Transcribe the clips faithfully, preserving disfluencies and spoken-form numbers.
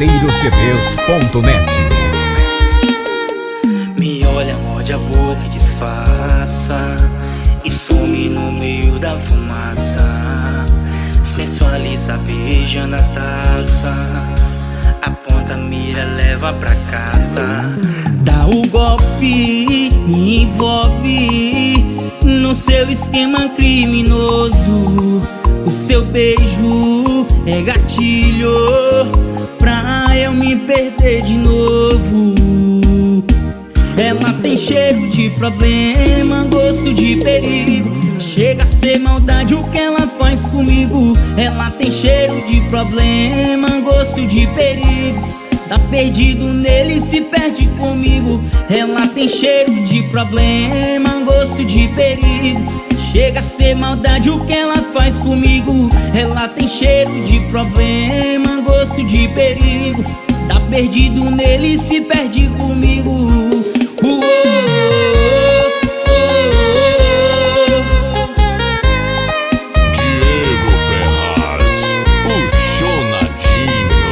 Sorrateiro C Ds ponto net. Me olha, morde a boca e disfarça, e some no meio da fumaça. Sensualiza, beija na taça, aponta a mira, leva pra casa. Dá o golpe, me envolve no seu esquema criminoso. O seu beijo é gatilho pra eu me perder de novo. Ela tem cheiro de problema, gosto de perigo. Chega a ser maldade o que ela faz comigo. Ela tem cheiro de problema, gosto de perigo. Tá perdido nele e se perde comigo. Ela tem cheiro de problema, gosto de perigo. Chega a ser maldade o que ela faz comigo. Ela tem cheiro de problema, gosto de perigo. Tá perdido nele e se perde comigo. Uou, Diego Ferraz, o Chonadinho.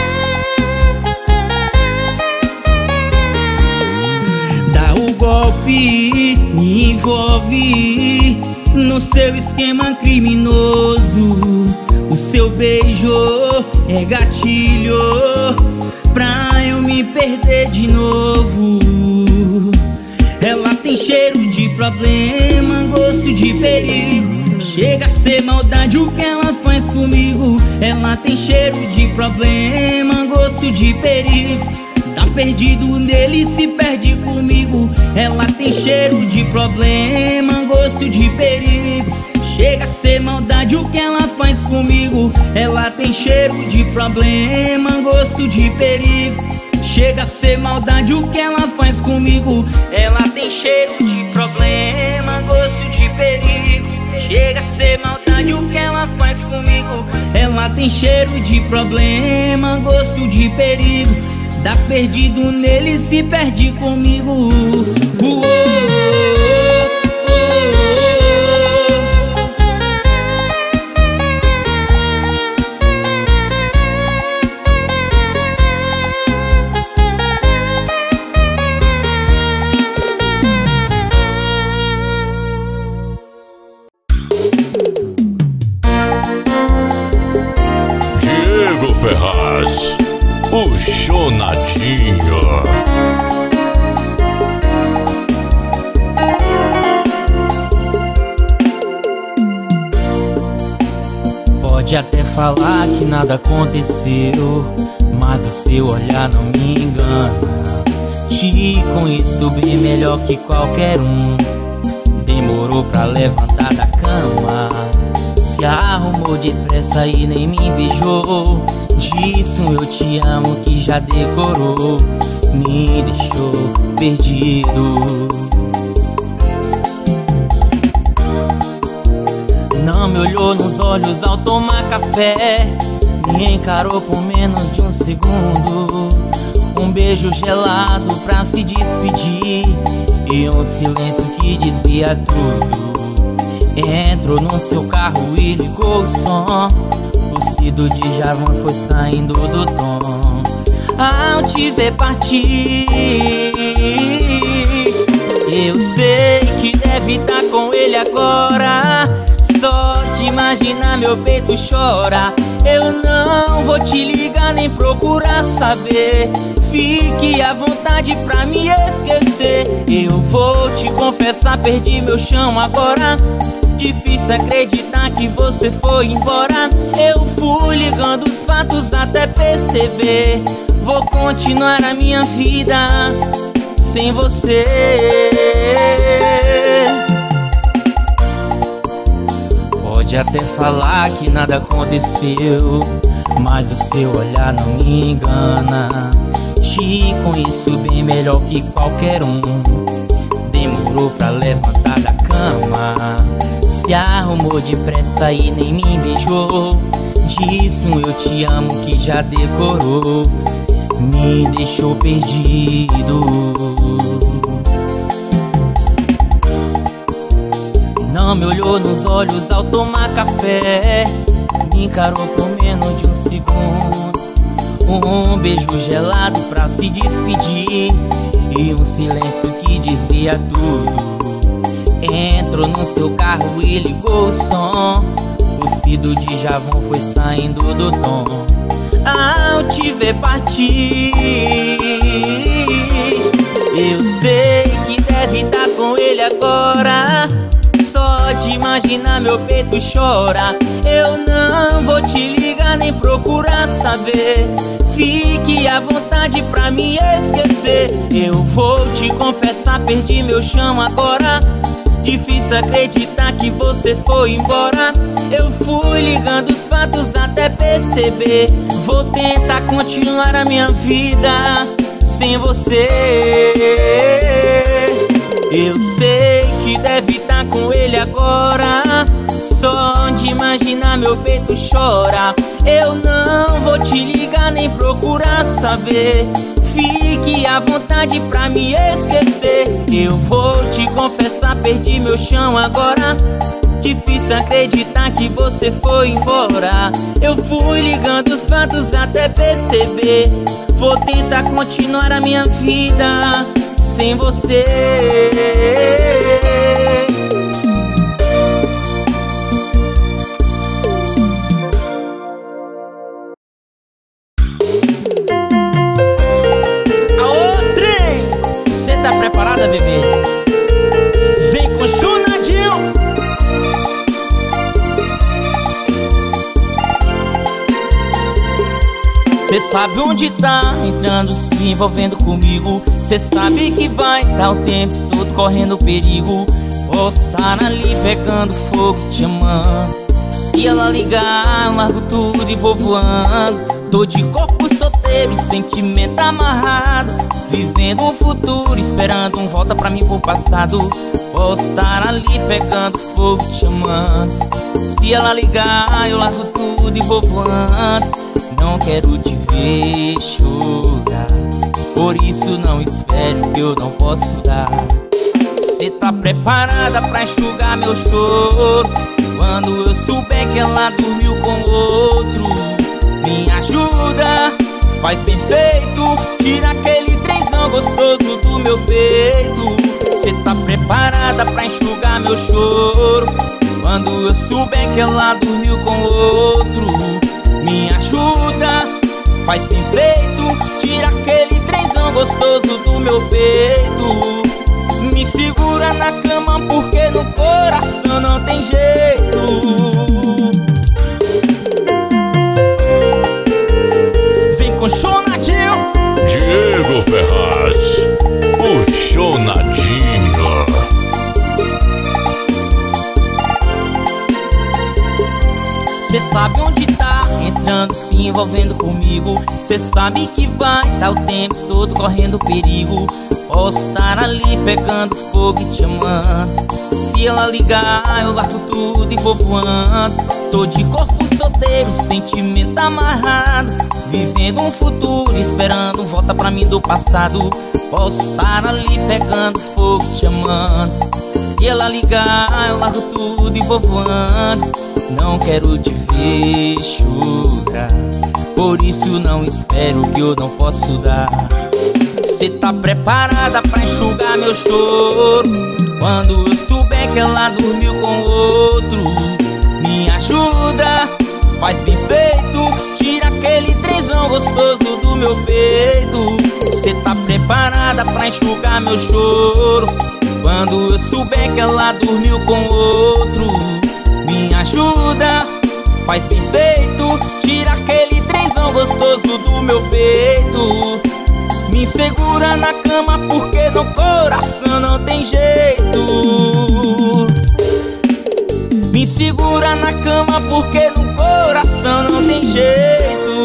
dá o golpe, me envolve no seu esquema criminoso. O seu beijo é gatilho pra eu me perder de novo. Ela tem cheiro de problema, gosto de perigo. Chega a ser maldade o que ela faz comigo. Ela tem cheiro de problema, gosto de perigo. Tá perdido nele e se perde comigo. Ela tem cheiro de problema, gosto de perigo. Chega a ser maldade o que ela faz comigo. Ela tem cheiro de problema, gosto de perigo. Chega a ser maldade o que ela faz comigo. Ela tem cheiro de problema, gosto de perigo. Chega a ser maldade o que ela faz comigo. Ela tem cheiro de problema, gosto de perigo. Tá perdido nele e se perde comigo. Uou, Diego Ferraz, o Chonadinho. pode até falar que nada aconteceu, mas o seu olhar não me engana. Te conheço bem melhor que qualquer um. Demorou pra levantar da cama, se arrumou depressa e nem me beijou. Disse um eu te amo que já decorou. Me deixou perdido. Não me olhou nos olhos ao tomar café, me encarou por menos de um segundo. Um beijo gelado pra se despedir e um silêncio que dizia tudo. Entrou no seu carro e ligou o som. O Cido de Javan foi saindo do tom. Ao te ver partir, eu sei que deve estar com ele agora. Só de imaginar meu peito chora. Eu não vou te ligar nem procurar saber. Fique à vontade pra me esquecer. Eu vou te confessar, perdi meu chão agora. Difícil acreditar que você foi embora. Eu fui ligando os fatos até perceber. Vou continuar a minha vida sem você. Pode até falar que nada aconteceu, mas o seu olhar não me engana. Te conheço bem melhor que qualquer um. Demorou pra levantar da cama, se arrumou depressa e nem me beijou. Disse um eu te amo que já decorou. Me deixou perdido. Não me olhou nos olhos ao tomar café, me encarou por menos de um segundo. um beijo gelado pra se despedir e um silêncio que dizia tudo. Entrou no seu carro e ligou o som. O Cido de Javon foi saindo do tom. Ao te ver partir, eu sei que deve estar com ele agora. Só de imaginar meu peito chora. Eu não vou te ligar nem procurar saber. Fique à vontade pra me esquecer. Eu vou te confessar, perdi meu chão agora. Difícil acreditar que você foi embora. Eu fui ligando os fatos até perceber. Vou tentar continuar a minha vida sem você. Eu sei que deve estar com ele agora. Só de imaginar meu peito chora. Eu não vou te ligar nem procurar saber. Fique à vontade pra me esquecer. Eu vou te confessar, perdi meu chão agora. Difícil acreditar que você foi embora. Eu fui ligando os fatos até perceber. Vou tentar continuar a minha vida sem você. Bebê, vem com Chonadinho. Cê sabe onde tá, entrando, se envolvendo comigo. Cê sabe que vai dar o tempo todo correndo perigo. Posso estar ali pegando fogo, te amando. Se ela ligar, eu largo tudo e vou voando. Tô de corpo solteiro e sentimento amarrado, vivendo um futuro, esperando um volta pra mim pro passado. Posso estar ali pegando fogo, te amando. Se ela ligar, eu largo tudo e vou voando. Não quero te ver chorar, por isso não espere que eu não posso dar. Cê tá preparada pra enxugar meu choro quando eu souber que ela dormiu com outro? Me ajuda, faz bem feito, tira aquele trenzão gostoso do meu peito. Cê tá preparada pra enxugar meu choro quando eu souber que ela dormiu com outro? Me ajuda, faz bem feito, tira aquele trenzão gostoso do meu peito. Me segura na cama porque no coração não tem jeito. Vem com Chonadinho. Diego Ferraz, o Chonadinho. Cê sabe onde tá, entrando, se envolvendo comigo. Cê sabe que vai dar o tempo todo correndo perigo. Posso estar ali pegando fogo e te amando. Se ela ligar, eu largo tudo e vou voando. Tô de corpo solteiro, sentimento amarrado, vivendo um futuro, esperando um volta pra mim do passado. Posso estar ali pegando fogo e te amando. Se ela ligar, eu largo tudo e vou voando. Não quero te ver chorar, por isso não espero que eu não posso dar. Cê tá preparada pra enxugar meu choro quando eu souber que ela dormiu com outro? Me ajuda, faz bem feito, tira aquele trenzão gostoso do meu peito. Cê tá preparada pra enxugar meu choro quando eu souber que ela dormiu com outro? Me ajuda, faz bem feito, tira aquele trenzão gostoso do meu peito. Me segura na cama porque no coração não tem jeito. Me segura na cama porque no coração não tem jeito.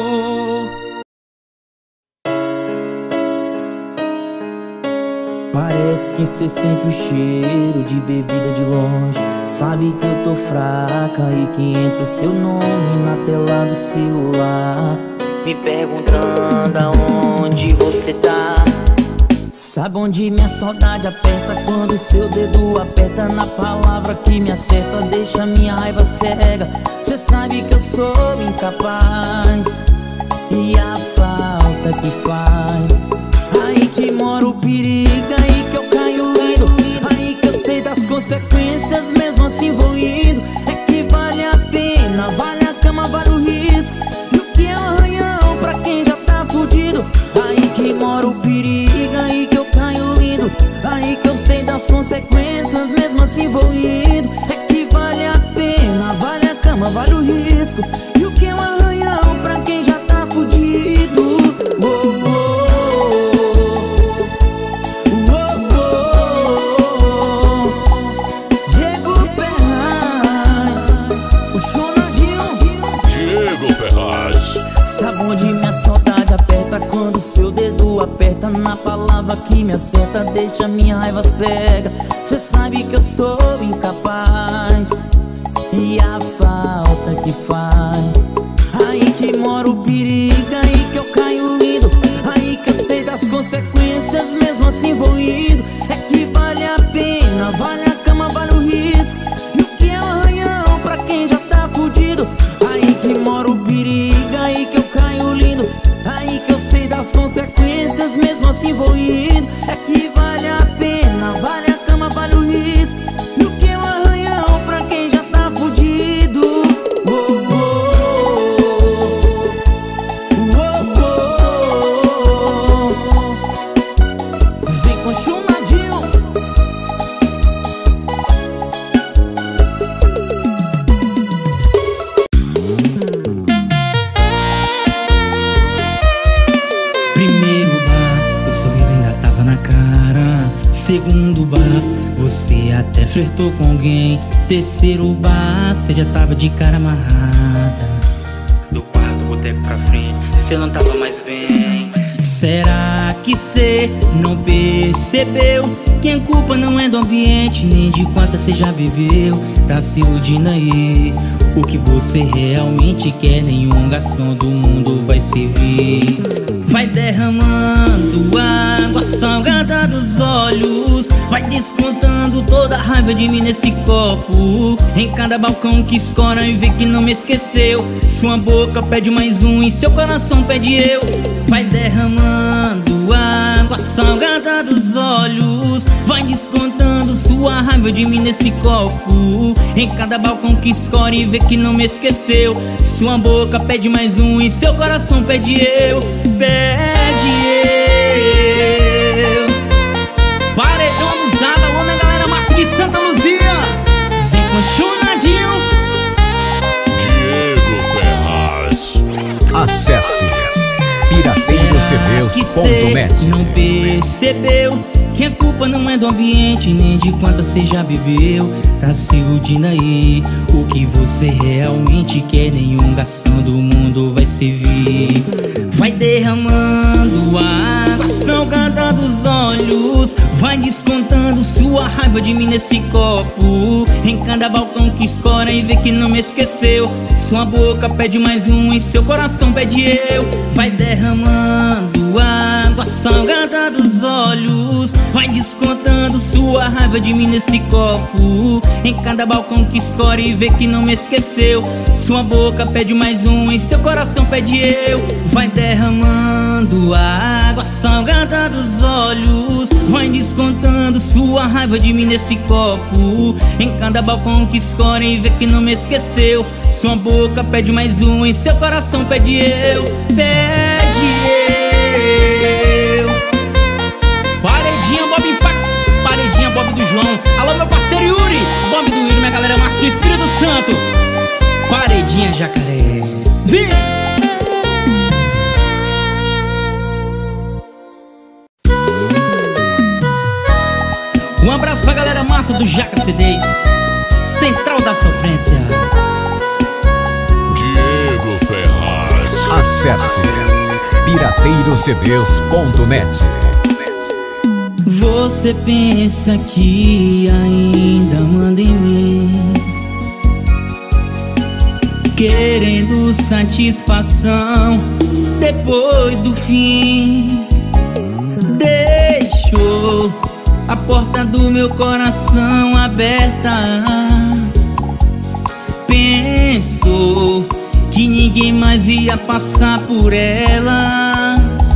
Parece que cê sente o cheiro de bebida de longe. Sabe que eu tô fraca e que entra o seu nome na tela do celular, me perguntando aonde você tá. Sabe onde minha saudade aperta quando seu dedo aperta na palavra que me acerta, deixa minha raiva cega. Cê sabe que eu sou incapaz e a falta que faz. Aí que mora o perigo, aí que eu caio lindo, aí que eu sei das consequências, mesmo assim vou indo. É que vale a pena, vale a cama, vale o risco, e o que é um arranhão pra quem já tá fudido. Aí que mora o perigo, aí que eu caio lindo, aí que eu sei das consequências, mesmo assim vou indo. É que vale a pena, vale a cama, vale o risco, e o que é um arranhão pra quem já tá fudido. Oh, oh, oh, oh, oh. Diego Ferraz, o Chonadinho. Diego Ferraz. Sabe onde minha saudade aperta quando seu dedo aperta na palavra que me acerta, deixa minha raiva cega. Cê sabe que eu sou incapaz, e a falta que faz. Aí que mora o perigo, aí que eu caio lindo, aí que eu sei das consequências, mesmo assim vou indo. É que vale a pena, vale a cama, vale o risco, e o que é um arranhão pra quem já tá fudido. Aí que mora o perigo, aí que eu caio lindo, aí que eu sei das consequências, mesmo assim vou indo. É que vale a pena, vale a cama, vale o risco, e o que é um arranhão pra quem já tá fudido. Oh, oh, oh, oh, oh. Vem com Chonadinho. Primeiro bar, o sorriso ainda tava na cara. Segundo bar, você até flertou com alguém. Terceiro bar, você já tava de cara amarrada. Do quarto boteco pra frente, cê não tava mais bem. Será que cê não percebeu que a culpa não é do ambiente, nem de quanta cê já bebeu? Tá se iludindo aí, o que você realmente quer nenhum garçom do mundo vai servir. Vai derramando água salgada dos olhos, vai descontando toda a raiva de mim nesse copo. Em cada balcão que escora e vê que não me esqueceu, sua boca pede mais um e seu coração pede eu. Vai derramando água salgada dos olhos, vai descontando sua raiva de mim nesse copo. Em cada balcão que escora e vê que não me esqueceu, sua boca pede mais um e seu coração pede eu. Pede eu. Paredão abusado, alô minha galera massa de Santa Luzia. Vem com Chonadinho. Diego Ferraz. Acesse pirateiro c ds ponto net. Não percebeu que a culpa não é do ambiente, nem de quanta cê já bebeu. Tá se iludindo aí, o que você realmente quer nenhum garçom do mundo vai servir. Vai derramando água salgada dos olhos, vai descontando sua raiva de mim nesse copo. Em cada balcão que escora e vê que não me esqueceu, sua boca pede mais um e seu coração pede eu. Vai derramando água salgada dos olhos, vai descontando sua raiva de mim nesse copo. Em cada balcão que escora e vê que não me esqueceu, sua boca pede mais um e seu coração pede eu. Vai derramando água salgada dos olhos, vai descontando sua raiva de mim nesse copo. Em cada balcão que escora e vê que não me esqueceu, sua boca pede mais um e seu coração pede eu. Pede eu. Paredinha Bob Impact, paredinha Bob do João. Alô meu parceiro Yuri, Bob do Yuri, minha galera massa do Espírito Santo. Paredinha Jacaré. Vem! Um abraço pra galera massa do Jaca C Ds, Central da Sofrência. Diego Ferraz. Acesse pirateiro c ds ponto net. Você pensa que ainda manda em mim, querendo satisfação depois do fim. Deixou a porta do meu coração aberta, pensou que ninguém ninguém mais ia passar por ela.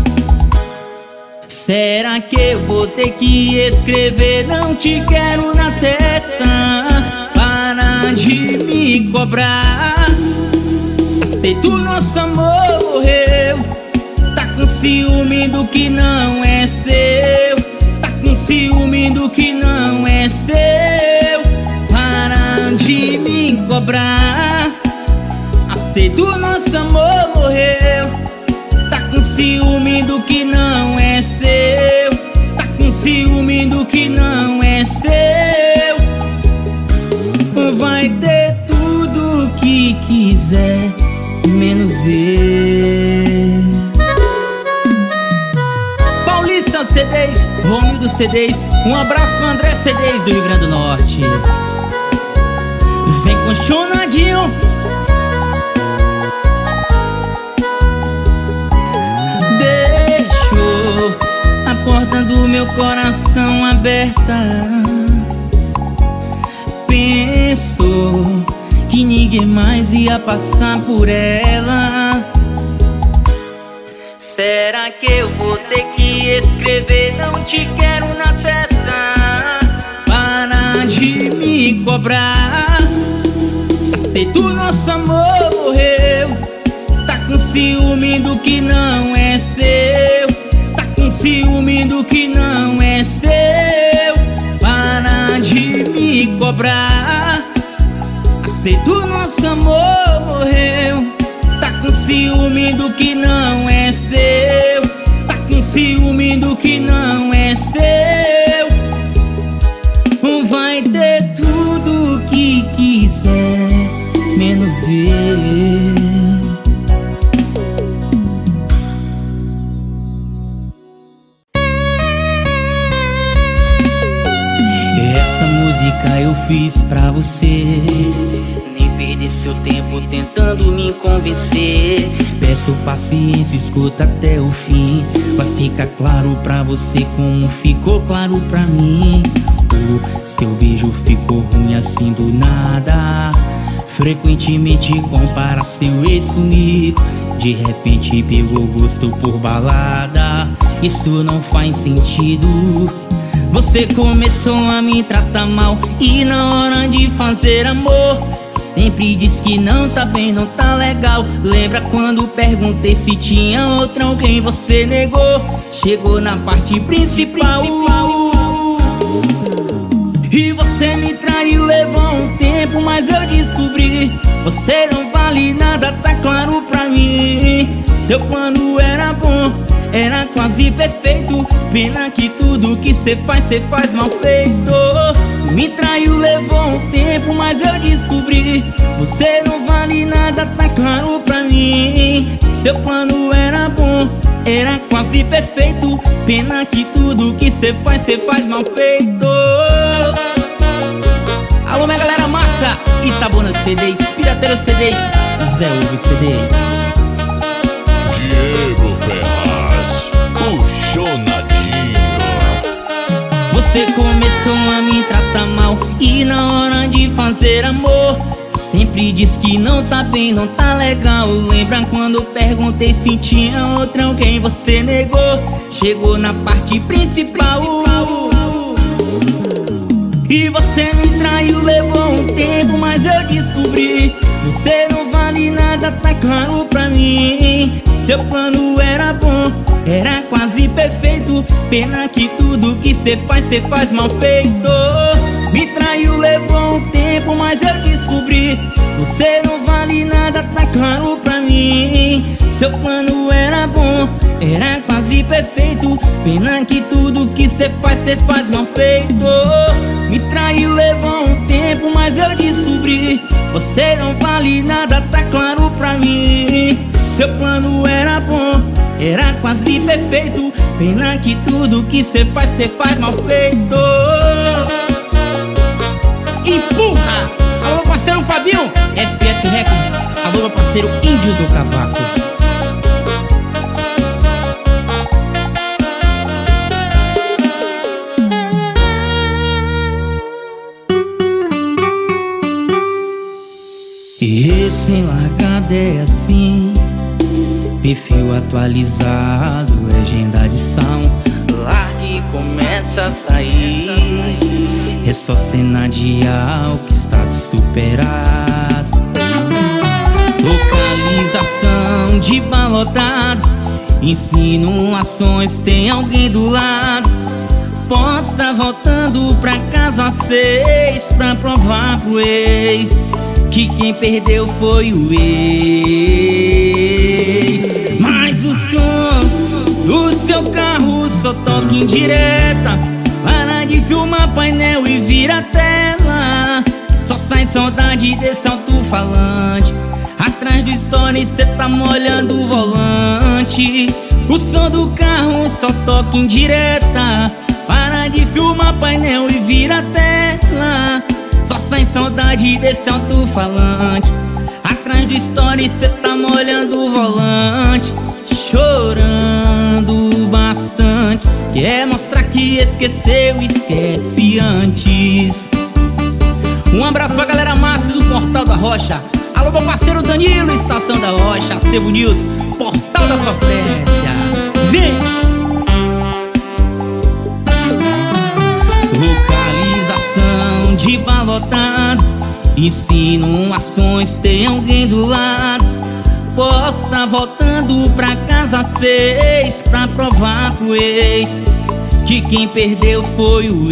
Será que eu vou ter que escrever não te quero na testa? Para de me cobrar. Aceito nosso amor, morreu. Tá com ciúme do que não é seu. Tá com ciúme do que não é seu. Para de me cobrar. Aceito nosso amor, morreu. Tá com ciúme do que não é seu. Tá com ciúme do que não é seu. Vai ter tudo que quiser, menos eu. Paulista C Ds, Romildo C Ds. Um abraço pro André C Ds do Rio Grande do Norte. Vem com Chonadinho. Deixou a porta do meu coração aberta. Pensou que ninguém mais ia passar por ela. Será que eu vou ter que escrever não te quero na testa? Para de me cobrar. Aceito nosso amor, morreu. Tá com ciúme do que não é seu. Tá com ciúme do que não é seu. Para de me cobrar. Aceito nosso amor, morreu. Tá com ciúme do que não é seu. Tá com ciúme do que não é seu. Vai ter tudo que quiser, menos eu. Essa música eu fiz pra você. Nem perder seu tempo tentando me convencer. Peço paciência, escuta até o fim. Vai ficar claro pra você como ficou claro pra mim. O seu beijo ficou ruim assim do nada. Frequentemente compara seu ex comigo. De repente pegou gosto por balada. Isso não faz sentido. Você começou a me tratar mal e na hora de fazer amor sempre diz que não tá bem, não tá legal. Lembra quando perguntei se tinha outra alguém, você negou. Chegou na parte principal e você me traiu, levou um tempo, mas eu descobri. Você não vale nada, tá claro pra mim. Seu plano era bom, era quase perfeito. Pena que tudo que cê faz, cê faz mal feito. Me traiu, levou um tempo, mas eu descobri. Você não vale nada, tá claro pra mim. Seu plano era bom, era quase perfeito. Pena que tudo que cê faz, cê faz mal feito. Alô, minha galera massa, Itabuna C Ds, Pirateiro C Ds, Zé Hugo C Ds. Diego Ferraz, o Chonadinho. Você começou a me tratar mal e na hora de fazer amor sempre diz que não tá bem, não tá legal. Lembra quando perguntei se tinha outra alguém, você negou. Chegou na parte principal e você me traiu, levou um tempo, mas eu descobri. Você não vale nada, tá claro pra mim. Seu plano era bom, era quase perfeito. Pena que tudo que cê faz, cê faz mal feito. Me traiu, levou um tempo, mas eu descobri. Você não vale nada, tá claro pra mim. Seu plano era bom, era quase perfeito. Pena que tudo que cê faz, cê faz mal feito. Me traiu, levou um tempo, mas eu descobri. Você não vale nada, tá claro pra mim. Seu plano era bom, era quase perfeito. Pena que tudo que cê faz, cê faz mal feito. Empurra! Alô, parceiro Fabinho, F F Records. Alô, parceiro Índio do Cavaco. Recém-largada é assim, atualizado, legenda de som. Largue e começa a sair. É só cena de algo que está superado. Localização de balotado. Insinuações, tem alguém do lado. Posta voltando pra casa às seis, pra provar pro ex que quem perdeu foi o ex. Mas o som do seu carro só toca em direta. Para de filmar painel e vira tela. Só sai saudade desse alto-falante. Atrás do story cê tá molhando o volante. O som do carro só toca em direta. Para de filmar painel e vira tela. Só sai saudade desse alto-falante. Atrás do story cê tá molhando o volante. Chorando bastante. Quer mostrar que esqueceu, esquece antes. Um abraço pra galera massa do Portal da Rocha. Alô, meu parceiro Danilo, Estação da Rocha, Acervo News, Portal da Sofrência. Vem! Localização de balotado. Insinuações, tem alguém do lado. Posta voltando pra casa às seis, pra provar pro ex que quem perdeu foi o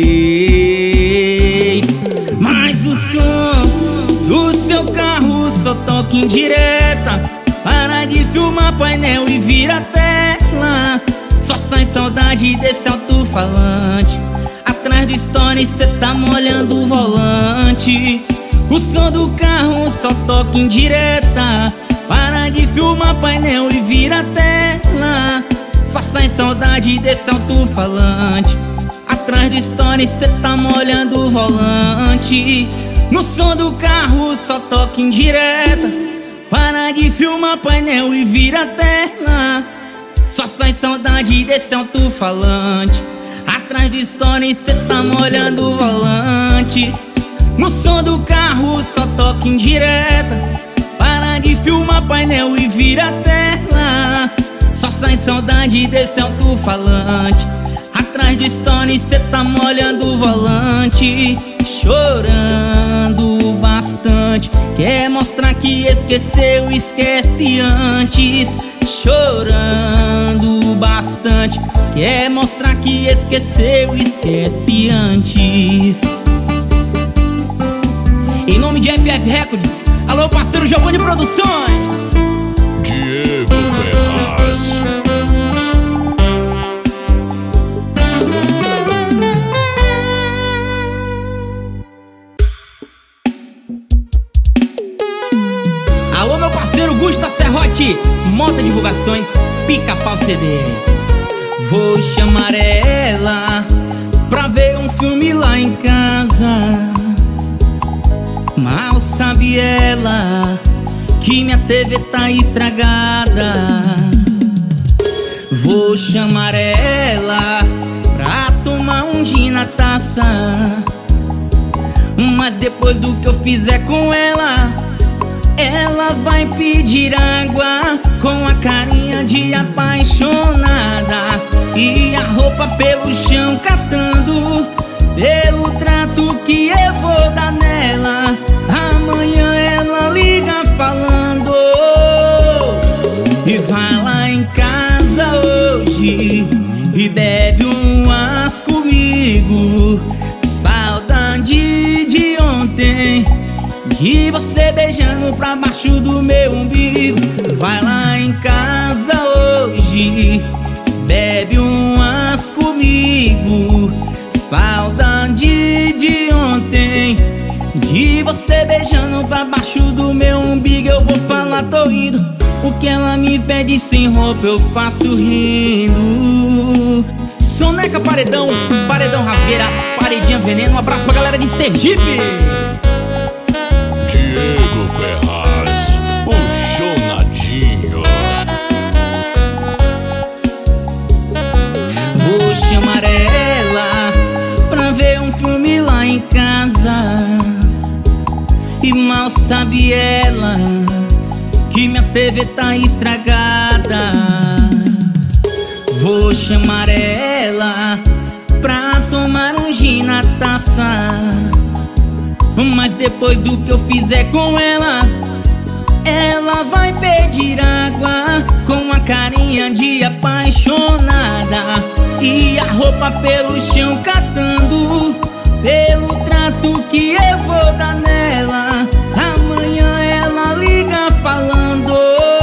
ex. Mas o som do seu carro só toca em direta. Para de filmar painel e vira tela. Só sai saudade desse alto-falante. Atrás do story cê tá molhando o volante. O som do carro só toca em direta. Para de filmar painel e vira tela. Só sai saudade desse alto-falante. Atrás do story cê tá molhando o volante. No som do carro só toca em direta. Para de filmar painel e vira tela. Só sai saudade desse alto-falante. Atrás do story cê tá molhando o volante. No som do carro só toca em direta. Para de filmar painel e vira tela. Só sai saudade desse alto-falante. Atrás do story cê tá molhando o volante. Chorando bastante. Quer mostrar que esqueceu, esquece antes. Chorando bastante. Quer mostrar que esqueceu, esquece antes. Em nome de F F Records, alô parceiro Giovanni Produções. Diego Ferraz. Alô meu parceiro Gusta Serrote, Mota Divulgações, Pica-Pau C Ds. Vou chamar ela pra ver um filme lá em casa. Mal sabe ela que minha T V tá estragada. Vou chamar ela pra tomar um gin na taça. Mas depois do que eu fizer com ela, ela vai pedir água com a carinha de apaixonada. E a roupa pelo chão catando, pelo trato que eu vou dar nela. Amanhã ela liga falando e vai lá em casa hoje e bebe umas comigo. Saudade de ontem, de você beijando pra baixo do meu umbigo. Vai lá em casa hoje, bebe umas comigo. Saudade de ontem, de você beijando pra baixo do meu umbigo. Eu vou falar, tô indo. O que ela me pede sem roupa eu faço rindo. Soneca Paredão, Paredão Rasgueira, Paredinha Veneno. Um abraço pra galera de Sergipe. Diego Ferraz, o Chonadinho. Vou chamar ela pra ver um filme lá em casa. E mal sabe ela que que minha T V tá estragada. Vou chamar ela pra tomar um gin na taça, mas depois do que eu fizer com ela, ela vai pedir água com a carinha de apaixonada e a roupa pelo chão catando, pelo trato que eu vou dar nela. Amanhã ela liga falando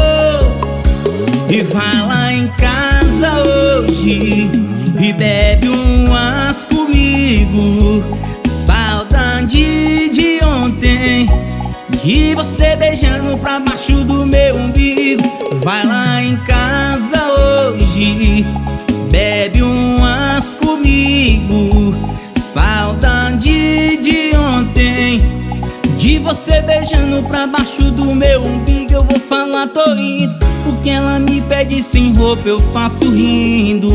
e vai lá em casa hoje e bebe umas comigo. Saudade de ontem, de você beijando pra baixo do meu umbigo. Vai lá em casa hoje, bebe umas comigo. Saudade de ontem, de você beijando pra baixo do meu umbigo. Eu vou falar, tô indo, porque ela me pede sem roupa, eu faço rindo.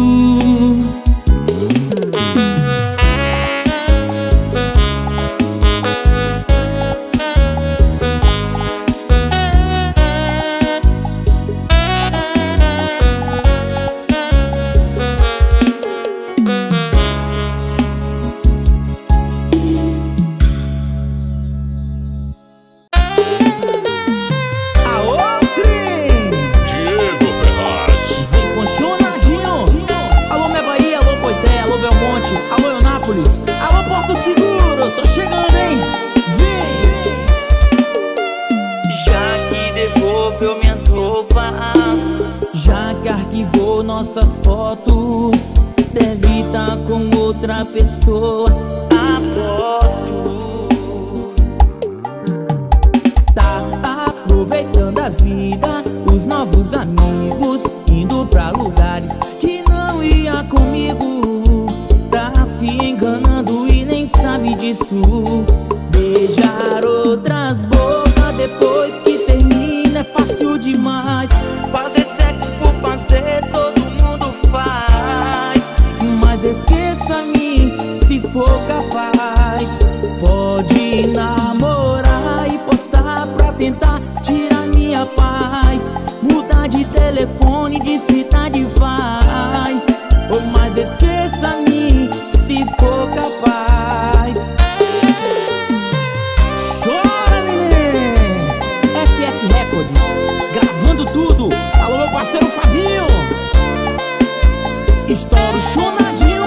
Nossas fotos deve estar com outra pessoa, aposto. Tá aproveitando a vida, os novos amigos, indo pra lugares que não ia comigo. Tá se enganando e nem sabe disso. Beijar outras bocas depois que termina é fácil demais. Fazer sexo por fazer, todo mundo faz. Mas esqueça-me se for capaz. Pode namorar e postar pra tentar tirar minha paz. Mudar de telefone, de cidade vai. Ou mais esqueça-me se for capaz. Chora, neném! F F Records, gravando tudo. Alô, meu parceiro Fabinho. Estouro chonadinho.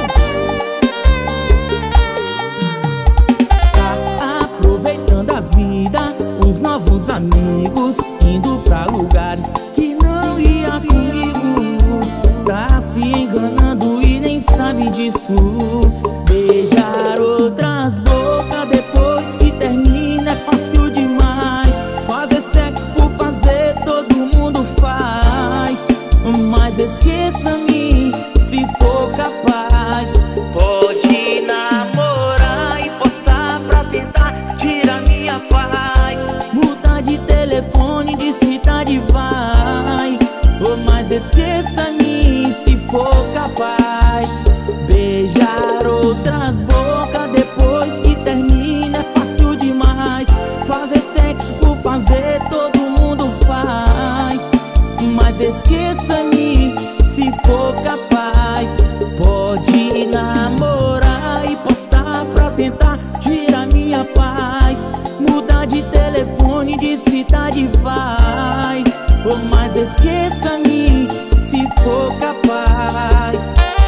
Tá aproveitando a vida, os novos amigos, indo pra lugares que não ia comigo. Tá se enganando e nem sabe disso. Beijar outras bocas depois que termina é fácil demais. Fazer sexo por fazer, todo mundo faz. Mas esqueça-me se for capaz. Pode namorar e postar pra tentar tirar minha paz. Mudar de telefone, de cidade vai. Oh, mas esqueça-me se for capaz. Beijar outras bocas depois que termina é fácil demais. Fazer sexo por fazer, todo mundo faz. Mas esqueça-me se for capaz. Pode namorar e postar pra tentar tirar minha paz. Mudar de telefone, de cidade vai. Oh, mas esqueça-me se for capaz.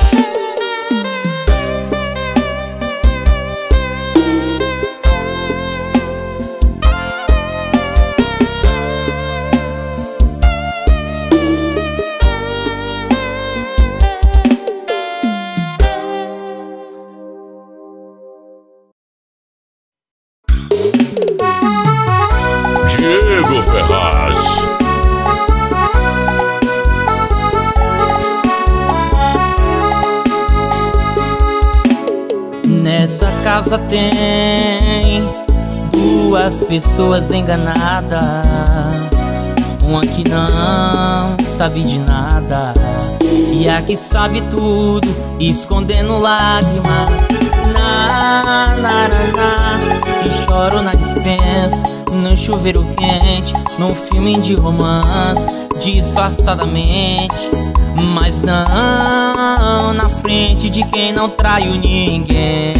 Diego Ferraz. Nessa casa tem duas pessoas enganadas. Uma que não sabe de nada e a que sabe tudo, escondendo lágrimas. Na, na, na, na, e choro na dispensa no chuveiro quente, num filme de romance, disfarçadamente, mas não na frente de quem não traiu ninguém.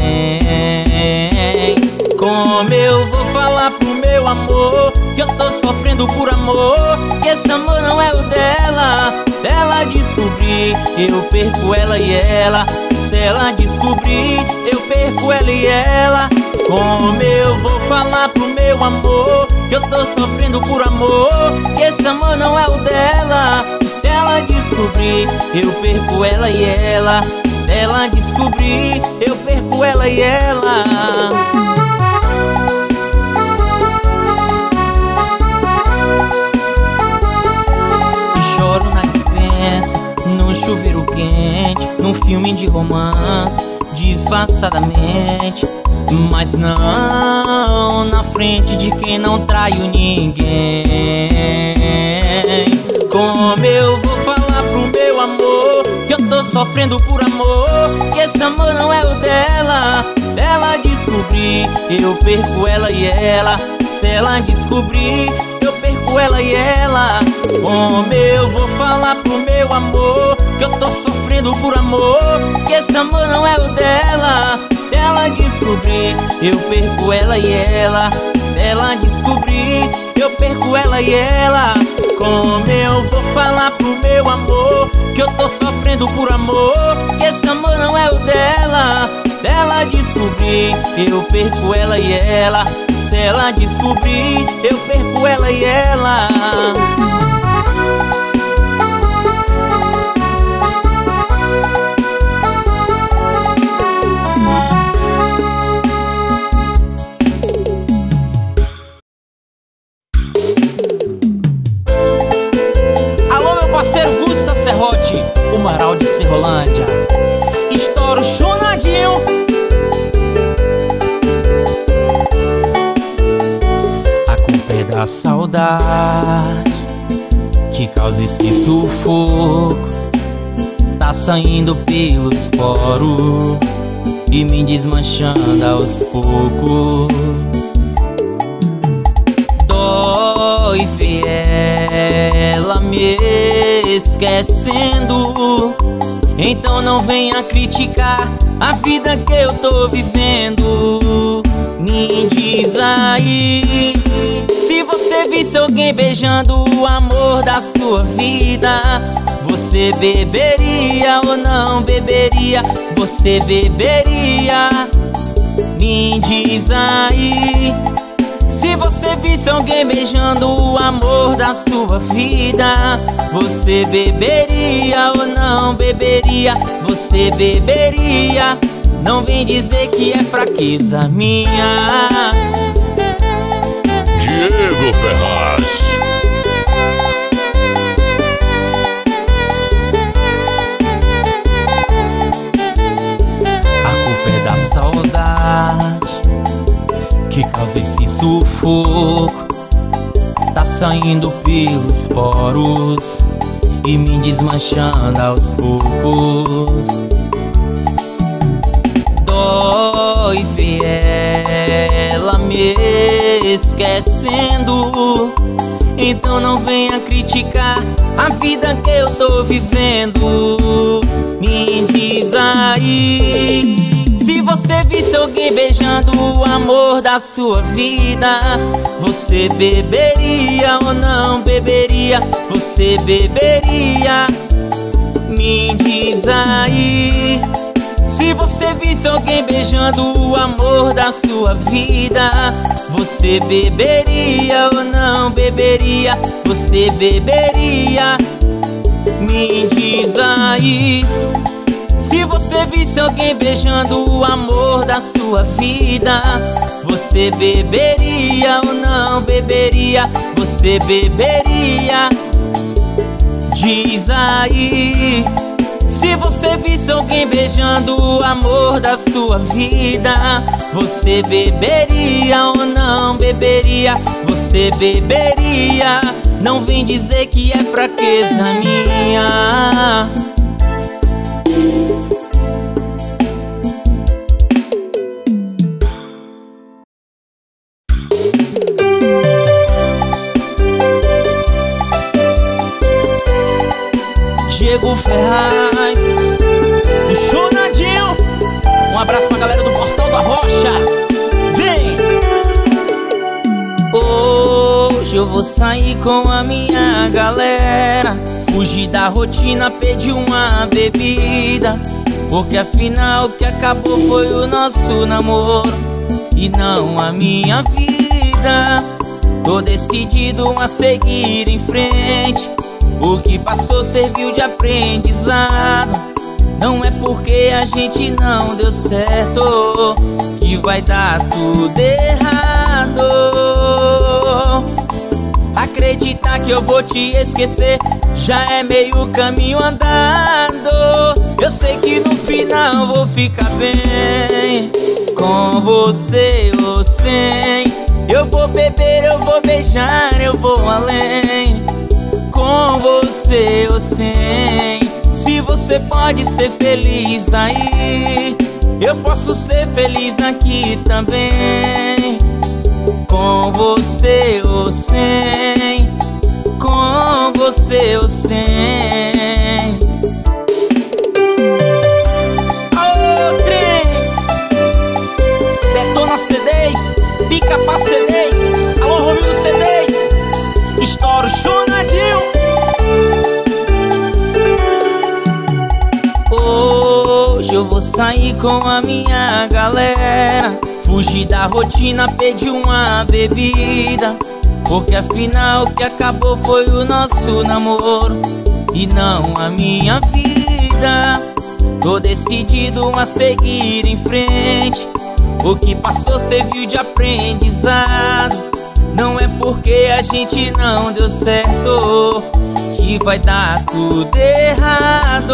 Como eu vou falar pro meu amor que eu tô sofrendo por amor, que esse amor não é o dela? Se ela descobrir, eu perco ela e ela. Se ela descobrir, eu perco ela e ela. Como eu vou falar pro meu amor que eu tô sofrendo por amor, que esse amor não é o dela? Se ela descobrir, eu perco ela e ela. Se ela descobrir, eu perco ela e ela. Choro na dispensa, num chuveiro quente, num filme de romance, disfarçadamente, mas não na frente de quem não traiu ninguém. Como eu vou falar pro meu amor que eu tô sofrendo por amor, que esse amor não é o dela? Se ela descobrir, eu perco ela e ela. Se ela descobrir, eu perco ela e ela. Como eu vou falar pro meu amor que eu tô sofrendo por amor, que esse amor não é o dela? Se ela descobrir, eu perco ela e ela. Se ela descobrir, eu perco ela e ela. Como eu vou falar pro meu amor que eu tô sofrendo por amor, que esse amor não é o dela? Se ela descobrir, eu perco ela e ela. Se ela descobrir, eu perco ela e ela. Alô, meu parceiro Gusta Serrote, o Maral de Serrolândia. Estouro chonadinho. Da saudade que causa esse sufoco, tá saindo pelos poros e me desmanchando aos poucos. Dói ver ela me esquecendo, então não venha criticar a vida que eu tô vivendo. Me diz aí, se você visse alguém beijando o amor da sua vida, você beberia ou não beberia? Você beberia? Me diz aí, se você visse alguém beijando o amor da sua vida, você beberia ou não beberia? Você beberia? Não vem dizer que é fraqueza minha. Diego Ferraz. A culpa é da saudade que causa esse sufoco, tá saindo pelos poros e me desmanchando aos poucos. Dói ver ela me esquecendo, então não venha criticar a vida que eu tô vivendo. Me diz aí, se você visse alguém beijando o amor da sua vida, você beberia ou não beberia? Você beberia? Me diz aí, se você visse alguém beijando o amor da sua vida, você beberia ou não beberia? Você beberia? Me diz aí, se você visse alguém beijando o amor da sua vida, você beberia ou não beberia? Você beberia? Diz aí, se você visse alguém beijando o amor da sua vida, você beberia ou não beberia? Você beberia? Não vem dizer que é fraqueza minha. Ferraz, o Chonadinho. Um abraço pra galera do Portal da Rocha. Vem! Hoje eu vou sair com a minha galera, fugir da rotina, pedir uma bebida, porque afinal o que acabou foi o nosso namoro e não a minha vida. Tô decidido a seguir em frente, o que passou serviu de aprendizado. Não é porque a gente não deu certo que vai dar tudo errado. Acreditar que eu vou te esquecer já é meio caminho andado. Eu sei que no final vou ficar bem, com você ou sem. Eu vou beber, eu vou beijar, eu vou além, com você ou sem. Se você pode ser feliz aí, eu posso ser feliz aqui também, com você ou sem, com você ou sem. Aô, trem! Detona C Ds, pica pra C Ds. Alô, Romildo C Ds, estoura o Chonadinho. Hoje eu vou sair com a minha galera, fugir da rotina, pedir uma bebida, porque afinal o que acabou foi o nosso namoro e não a minha vida. Tô decidido a seguir em frente, o que passou serviu de aprendizado. Não é porque a gente não deu certo que vai dar tudo errado.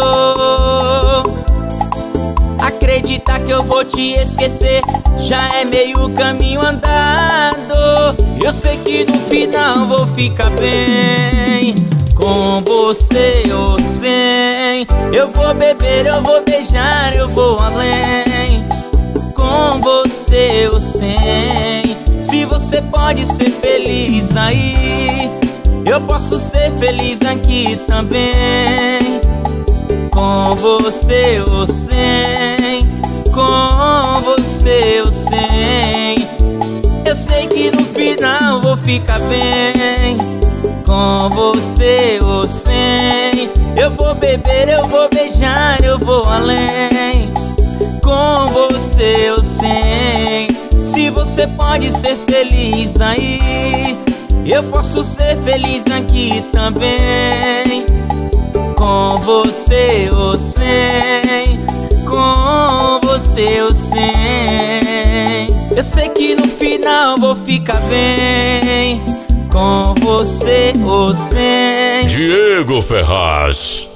Acreditar que eu vou te esquecer já é meio caminho andado. Eu sei que no final vou ficar bem, com você ou sem. Eu vou beber, eu vou beijar, eu vou além, com você ou sem. Se você pode ser feliz aí, eu posso ser feliz aqui também, com você ou sem, com você ou sem. Eu sei que no final vou ficar bem, com você ou sem. Eu vou beber, eu vou beijar, eu vou além, com você ou sem. Se você pode ser feliz aí, eu posso ser feliz aqui também, com você ou sem, com você ou sem. Eu sei que no final vou ficar bem, com você ou sem. Diego Ferraz.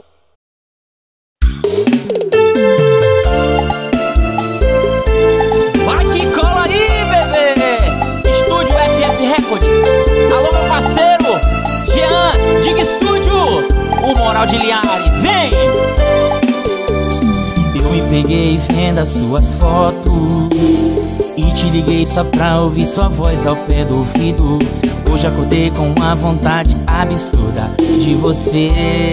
Vai que cola aí, bebê! Estúdio F F Records. Alô, meu parceiro Jean, Diga Estúdio, o Moral de Linhares, vem! Eu me peguei vendo as suas fotos e te liguei só pra ouvir sua voz ao pé do ouvido. Hoje acordei com uma vontade absurda de você,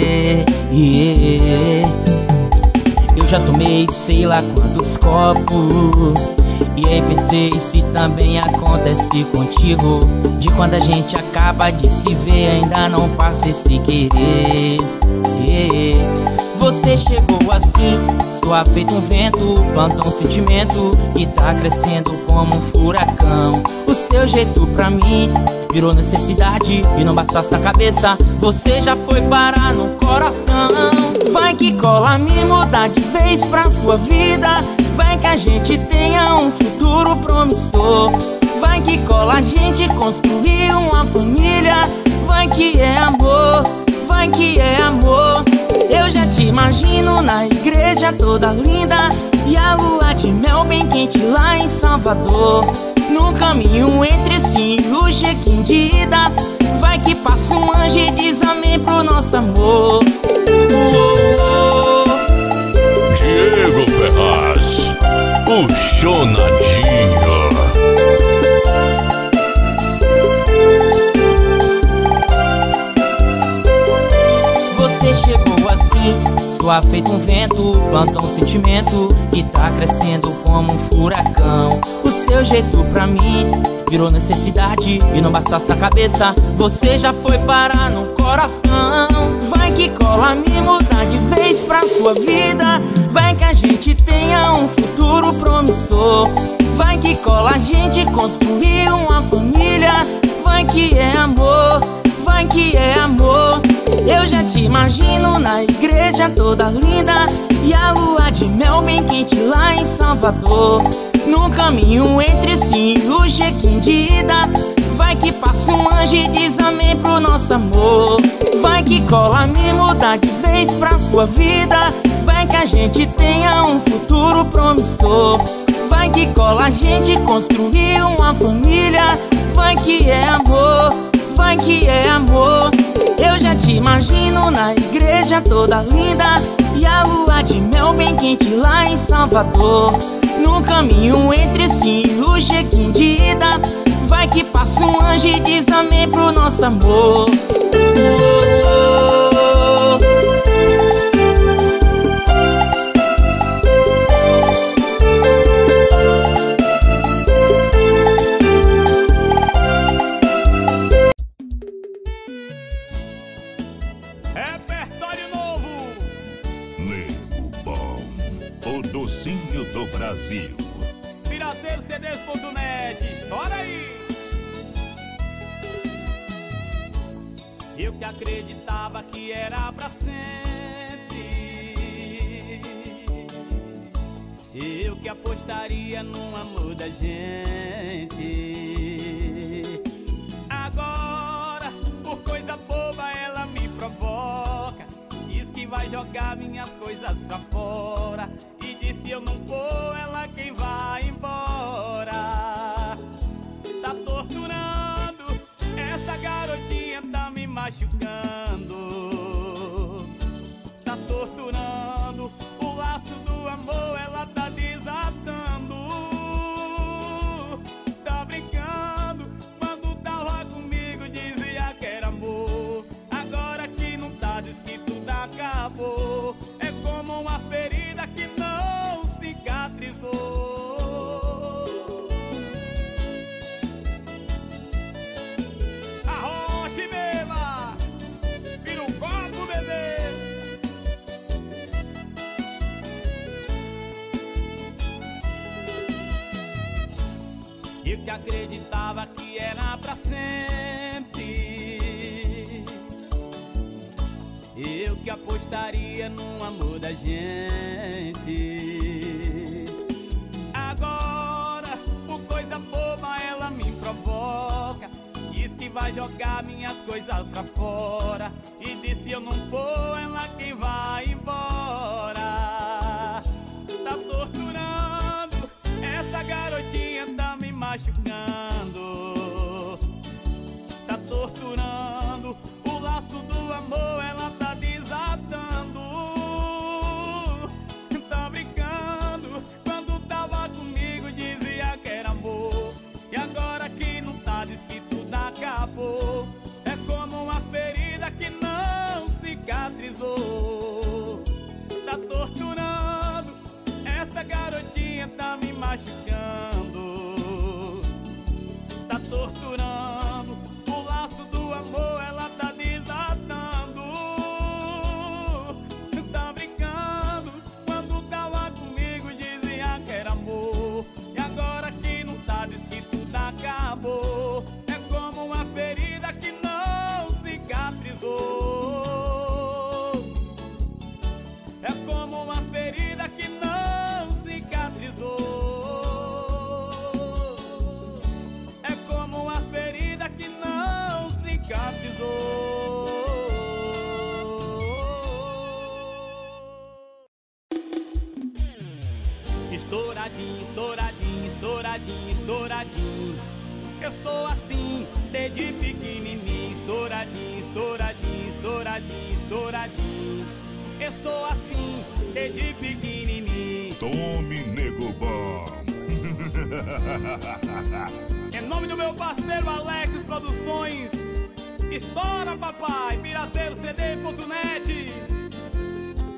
yeah. Eu já tomei sei lá quantos copos, e aí pensei se também acontece contigo, de quando a gente acaba de se ver ainda não passa esse querer, yeah. Você chegou assim, suave feito um vento, plantou um sentimento e tá crescendo como um furacão. O seu jeito pra mim virou necessidade e não bastasse na cabeça, você já foi parar no coração. Vai que cola, me mudar de vez pra sua vida, vai que a gente tenha um futuro promissor. Vai que cola, a gente construir uma família, vai que é amor, vai que é amor. Eu já te imagino na igreja toda linda e a lua de mel bem quente lá em Salvador. No caminho entre Ciro, check-in de ida, vai que passa um anjo e diz amém pro nosso amor. Uou, uou. Diego Ferraz, o Chonadinho. Você chegou assim, mim. Soa feito um vento, planta um sentimento que tá crescendo como um furacão. O seu jeito pra mim virou necessidade e não bastasse na cabeça, você já foi parar no coração. Vai que cola, me mudar de vez pra sua vida. Vai que a gente tenha um futuro promissor. Vai que cola, a gente construir uma família. Vai que é amor, vai que é amor. Eu já te imagino na igreja toda linda e a lua de mel bem quente lá em Salvador. No caminho entre sim e o check-in de ida, vai que passa um anjo e diz amém pro nosso amor. Vai que cola, me mudar de vez pra sua vida. Vai que a gente tenha um futuro promissor. Vai que cola, a gente construir uma família. Vai que é amor, vai que é amor. Eu já te imagino na igreja toda linda e a lua de mel bem quente lá em Salvador. No caminho entre sim e o check-in de ida, vai que passa um anjo e diz amém pro nosso amor. Oh, oh, oh. Do Brasil. Pirateiro C Ds ponto net, estoura aí! Eu que acreditava que era pra sempre, eu que apostaria no amor da gente. Agora, por coisa boba, ela me provoca. Diz que vai jogar minhas coisas pra fora. E se eu não for, ela quem vai embora. Tá torturando, essa garotinha tá me machucando. Tá torturando, o laço do amor ela tá desatando. Tá brincando, quando tava comigo dizia que era amor. Agora que não tá, diz que tudo acabou. É como uma ferida que não cicatrizou. Arrocha e beba, vira um copo, bebê. Eu que acreditava que era pra sempre, eu que apostaria no amor da gente. Agora, por coisa boba, ela me provoca. Diz que vai jogar minhas coisas pra fora. E diz se eu não for, ela quem vai embora. Tá torturando, essa garotinha tá me machucando. Tá torturando, o laço do amor ela tá desatando. Tá brincando, quando tava comigo dizia que era amor. E agora que não tá, diz que tudo acabou. É como uma ferida que não cicatrizou. Tá torturando, essa garotinha tá me machucando. Tá torturando, o laço do amor ela tá desatando. Tá brincando, quando tava comigo dizia que era amor. E agora que não tá, diz que tudo acabou. É como uma ferida que não cicatrizou. É como uma ferida que não cicatrizou. É como uma ferida que não cicatrizou. Estouradinho, estouradinho, estouradinho, estouradinho. Eu sou assim, desde pequenininho. Estouradinho, estouradinho, estouradinho, estouradinho. Eu sou assim, desde pequenininho. Tome, nego bom. Em nome do meu parceiro Alex Produções, estoura, papai, Pirateiro C D ponto net.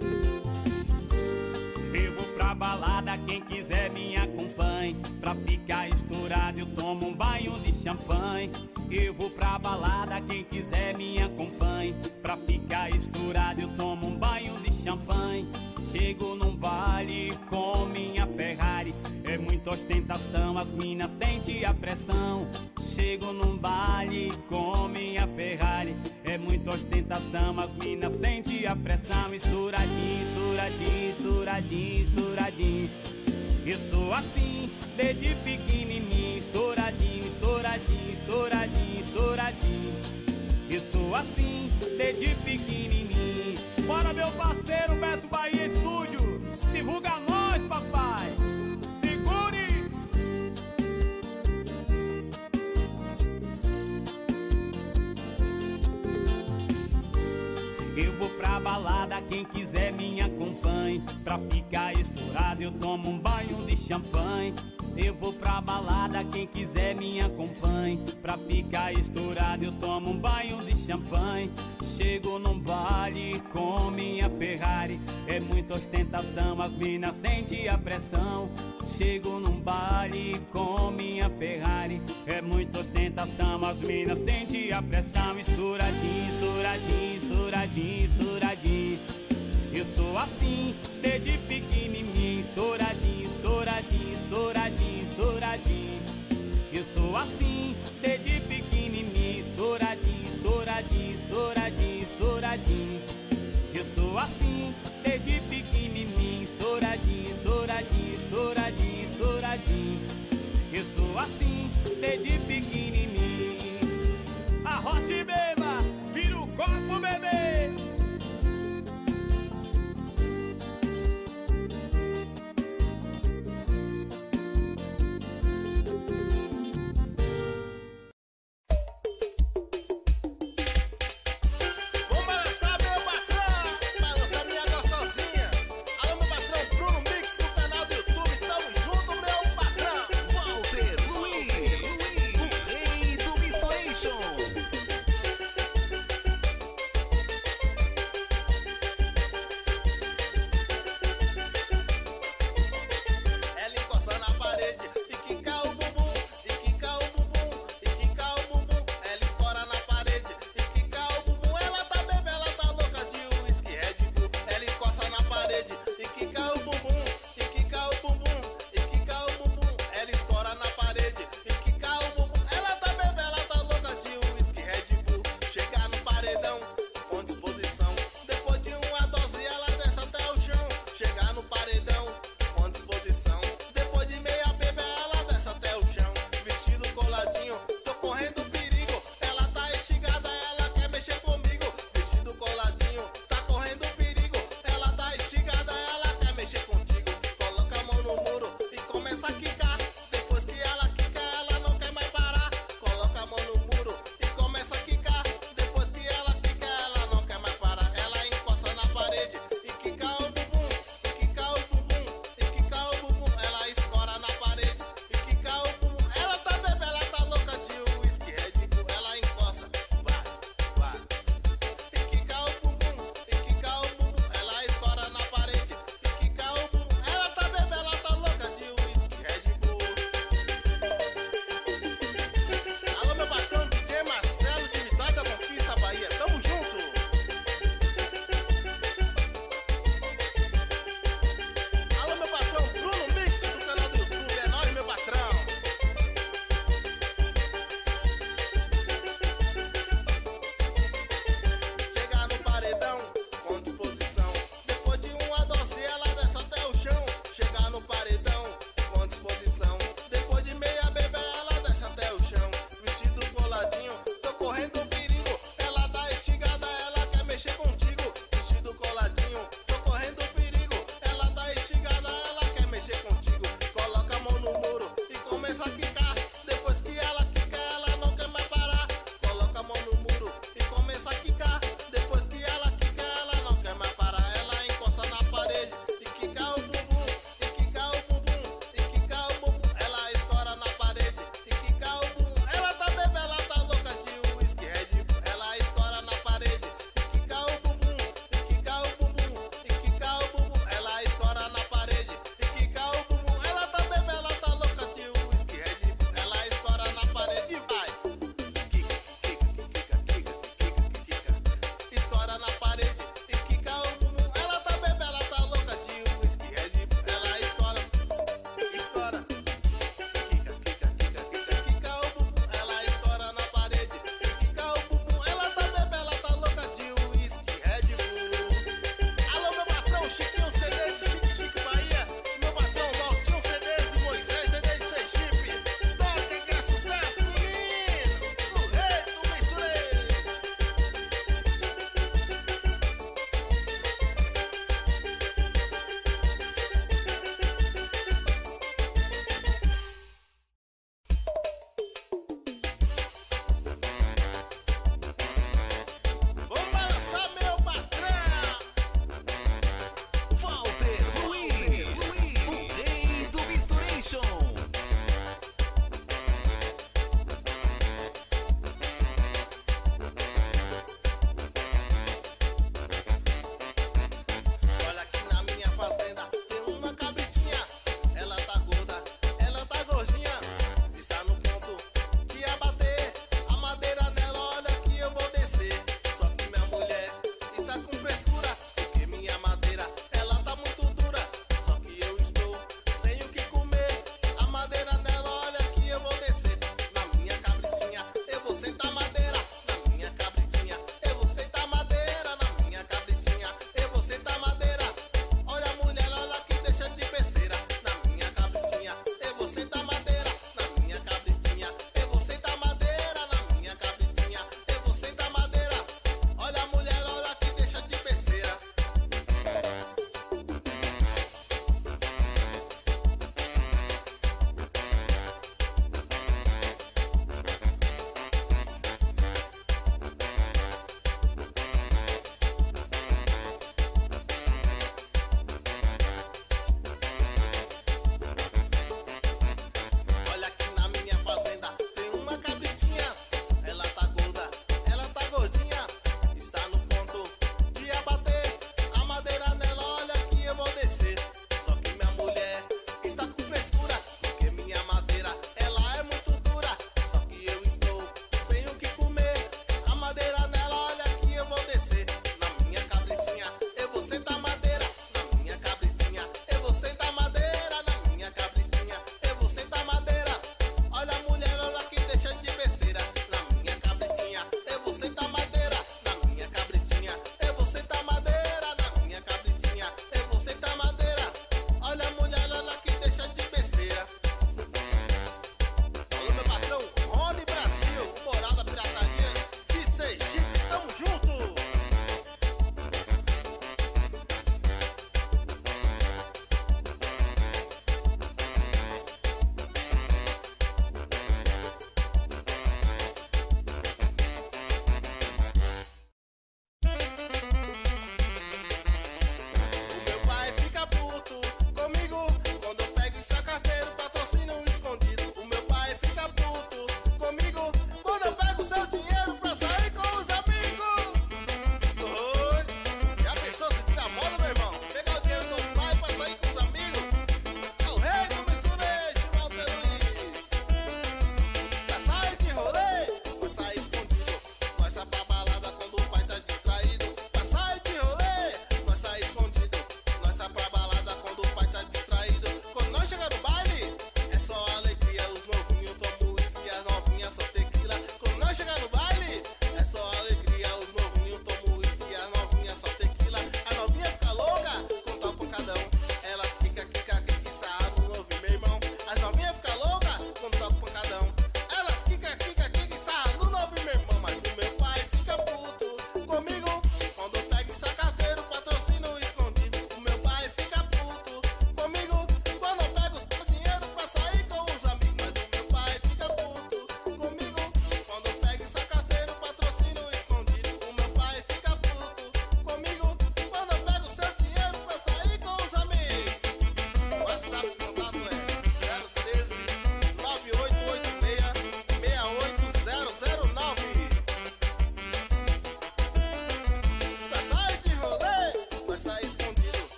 quem quiser me acompanhe. Pra ficar estourado eu tomo um banho de champanhe. Eu vou pra balada, quem quiser me acompanhe. Pra ficar estourado eu tomo um banho de champanhe. Chego num baile com minha Ferrari, é muita ostentação, as minas sentem a pressão. Chego num baile com minha Ferrari, é muita ostentação, as minas sentem a pressão. Estouradinho, estouradinho, estouradinho, estouradinho. Eu sou assim, desde pequenininho. Estouradinho, estouradinho, estouradinho, estouradinho. Eu sou assim, desde pequenininho. Bora, meu parceiro Beto Bahia Estúdio, divulga nós, papai. Segure! Eu vou pra balada, quem quiser me acompanhe. Pra ficar estourado eu tomo um banho de champanhe. Eu vou pra balada, quem quiser me acompanhe. Pra ficar estourado eu tomo um banho de champanhe. Chego num baile com minha Ferrari, é muita ostentação, as minas sentem a pressão. Chego num baile com minha Ferrari, é muita ostentação, as minas sentem a pressão. Estouradinho, estouradinho, estouradinho, estouradinho. Eu sou assim, desde pequenininho. Estouradinho, estouradinho, estouradinho, estouradinho. Eu sou assim, desde pequenininho. Estouradinho, estouradinho, estouradinho, estouradinho. Eu sou assim, desde pequenininho. Estouradinho, estouradinho, estouradinho, estouradinho. Eu sou assim, desde pequenininho.